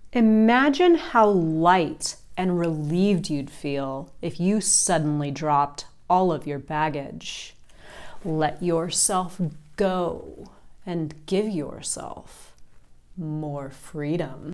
Imagine how light and relieved you'd feel if you suddenly dropped all of your baggage. Let yourself go and give yourself more freedom.